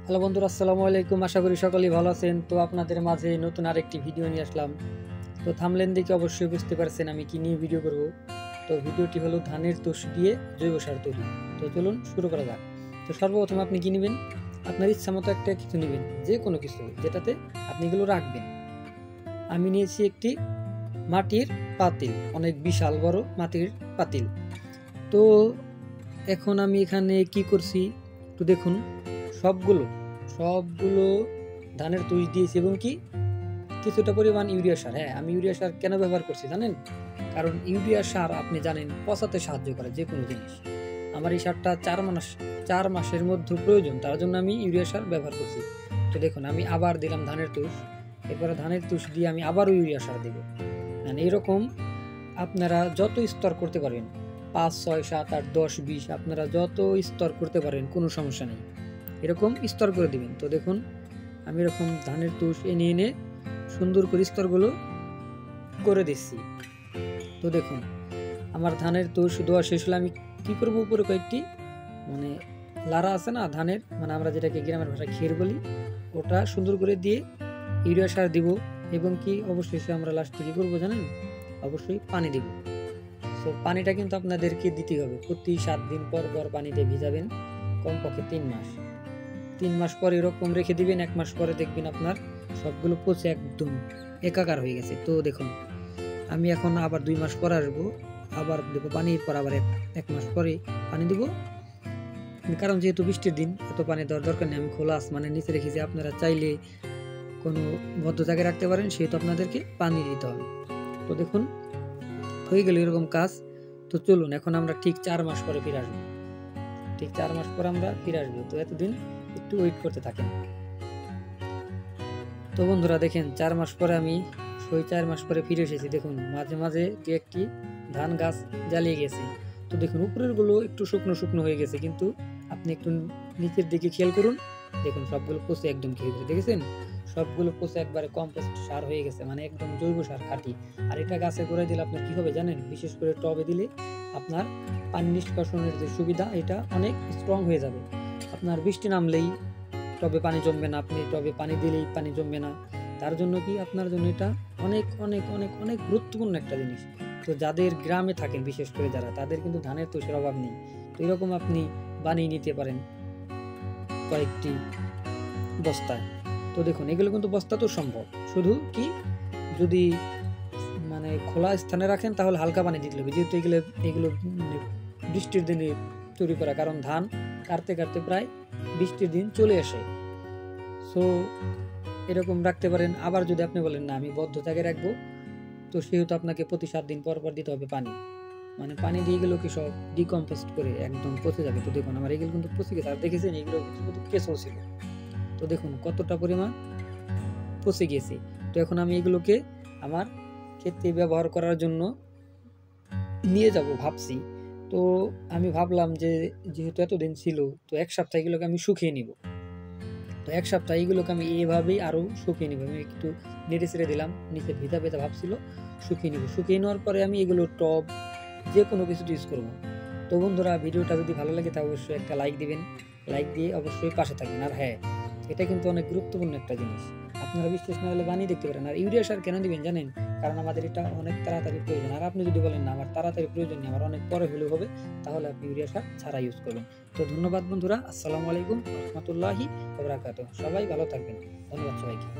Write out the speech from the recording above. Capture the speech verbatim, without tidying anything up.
Hello বন্ধুরা, আসসালামু আলাইকুম। আশা করি সকলেই ভালো আছেন। তো আপনাদের মাঝে নতুন আরেকটি ভিডিও নিয়ে আসলাম। তো থাম্বনেল দেখে অবশ্যই বুঝতে পারছেন আমি কি নিয়ে ভিডিও করব। তো ভিডিওটি হলো ধানের তুষ দিয়ে জৈব সার তৈরি। তো চলুন শুরু করা যাক। তো সর্বপ্রথম আপনি কি নেবেন? আপনার ইচ্ছা মতো একটা কিছু নেবেন, যে কোনো কিছু যেটাতে আপনি এগুলো রাখবেন। আমি নিয়েছি একটি মাটির পাতিল, অনেক বিশাল বড় মাটির পাতিল। তো এখন আমি এখানে কি করছি একটু দেখুন। সবগুলো সবগুলো ধানের তুষ দিয়েছি এবং কি কিছুটা পরিমাণ ইউরিয়া সার। হ্যাঁ, আমি ইউরিয়া সার কেন ব্যবহার করছি জানেন? কারণ ইউরিয়া সার আপনি জানেন পচাতে সাহায্য করে যে কোনো জিনিস। আমার এই সারটা চার মাস চার মাসের মধ্যে প্রয়োজন, তার জন্য আমি ইউরিয়া সার ব্যবহার করছি। তো দেখুন আমি আবার দিলাম ধানের তুষ, এরপরে ধানের তুষ দিয়ে আমি আবারও ইউরিয়া সার দেবো। মানে এরকম আপনারা যত স্তর করতে পারবেন, পাঁচ ছয় সাত আট দশ বিশ, আপনারা যত স্তর করতে পারেন কোনো সমস্যা নেই, এরকম স্তর করে দিবেন। তো দেখুন আমি এরকম ধানের তুষ এনে এনে সুন্দর করে স্তরগুলো করে দিচ্ছি। তো দেখুন আমার ধানের তুষ দেওয়া শেষ হলে আমি কি করব, উপরে কয়েকটি মানে লারা আছে না ধানের, মানে আমরা যেটাকে গ্রামের ভাষায় খের বলি, ওটা সুন্দর করে দিয়ে ইউরিয়া সার দিব এবং কি অবশ্যই আমরা লাস্টে কি করবো জানেন? অবশ্যই পানি দিব। সো পানিটা কিন্তু আপনাদেরকে দিতে হবে প্রতি সাত দিন পর পর পানিতে ভিজাবেন, কমপক্ষে তিন মাস তিন মাস পর এরকম রেখে দিবেন। এক মাস পরে দেখবেন আপনার সবগুলো পচে একদম একাকার হয়ে গেছে। তো দেখুন আমি এখন আবার দুই মাস পর আসবো, আবার দেবো পানির পর আবার এক মাস পরে পানি দিব। কারণ যেহেতু বৃষ্টির দিন এত পানি দেওয়ার দরকার নেই, আমি খোলা আসমানের নিচে রেখেছি। আপনারা চাইলে কোনো বদ্ধ জায়গায় রাখতে পারেন, সেহেতু আপনাদেরকে পানি দিতে হবে। তো দেখুন হয়ে গেল এরকম কাজ। তো চলুন এখন আমরা ঠিক চার মাস পরে ফিরে আসবো। ঠিক চার মাস পর আমরা ফিরে আসবো। তো এতদিন একটু ওয়েট করতে থাকেন। তো বন্ধুরা দেখেন চার মাস পরে আমি ওই চার মাস পরে ফিরে এসেছি। দেখুন মাঝে মাঝে দু একটি ধান গাছ জ্বালিয়ে গেছে। তো দেখুন উপরের গুলো একটু শুকনো শুকনো হয়ে গেছে, কিন্তু আপনি একটু নিচের দিকে খেয়াল করুন। দেখুন সবগুলো পচে একদম খেয়ে গেছে, দেখেছেন? সবগুলো পচে একবারে কম্পোস্ট সার হয়ে গেছে, মানে একদম জৈব সার খাঁটি। আর এটা গাছে গোড়ায় দিলে আপনার কি হবে জানেন? বিশেষ করে টবে দিলে আপনার পানি নিষ্কাশনের যে সুবিধা, এটা অনেক স্ট্রং হয়ে যাবে। আপনার বৃষ্টি নামলেই টবে পানি জমবে না, আপনি টবে পানি দিলেই পানি জমবে না। তার জন্য কি আপনার জন্য এটা অনেক অনেক অনেক অনেক গুরুত্বপূর্ণ একটা জিনিস। তো যাদের গ্রামে থাকেন বিশেষ করে যারা, তাদের কিন্তু ধানের তুষের অভাব নেই। তো এরকম আপনি বানিয়ে নিতে পারেন কয়েকটি বস্তায়। তো দেখুন এগুলো কিন্তু বস্তা তো সম্ভব, শুধু কি যদি মানে খোলা স্থানে রাখেন তাহলে হালকা পানি দিতে হবে, যেহেতু এগুলো এগুলো বৃষ্টির দিনে তৈরি করা, কারণ ধান কাটতে কাটতে প্রায় বৃষ্টির দিন চলে আসে। সো এরকম রাখতে পারেন। আবার যদি আপনি বলেন না আমি বদ্ধ জায়গায় রাখবো, তো সেহেতু আপনাকে প্রতি সাত দিন পর পর দিতে হবে পানি। মানে পানি দিয়ে এগুলো কি সব ডিকম্পোস্ট করে একদম পচে যাবে। তো দেখুন আমার এগুলো কিন্তু পচে গেছে, আর দেখেছেন এগুলো কিন্তু কেঁচো ছিল। তো দেখুন কতটা পরিমাণ পচে গেছে। তো এখন আমি এগুলোকে আমার ক্ষেতে ব্যবহার করার জন্য নিয়ে যাব ভাবছি। তো আমি ভাবলাম যে যেহেতু এতদিন ছিল, তো এক সপ্তাহ এগুলোকে আমি শুকিয়ে নিব। তো এক সপ্তাহ এগুলোকে আমি এভাবেই আরও শুকিয়ে নিব। আমি একটু নেড়ে ছেড়ে দিলাম, নিচে ভেজা ভেজা ভাবছিল, শুকিয়ে নিব। শুকিয়ে নেওয়ার পরে আমি এগুলো টব যে কোনো কিছু ইউজ করবো। তো বন্ধুরা ভিডিওটা যদি ভালো লাগে তাহলে অবশ্যই একটা লাইক দিবেন, লাইক দিয়ে অবশ্যই পাশে থাকবেন। আর হ্যাঁ, এটা কিন্তু অনেক গুরুত্বপূর্ণ একটা জিনিস, আপনারা বিশ্বাস না হলে বানিয়ে দেখতে পারেন। আর ইউরিয়া সার কেন দিবেন জানেন? কারণ আমাদের এটা অনেক তাড়াতাড়ি প্রয়োজন। আর আপনি যদি বলেন না আমার তাড়াতাড়ি প্রয়োজন নেই, আমার অনেক পরে হলেও হবে, তাহলে আপনি ইউরিয়া সার ছাড়া ইউজ করবেন। তো ধন্যবাদ বন্ধুরা, আসসালামু আলাইকুম রহমতুল্লাহি ওয়া বারাকাতুহু। সবাই ভালো থাকবেন, ধন্যবাদ সবাইকে।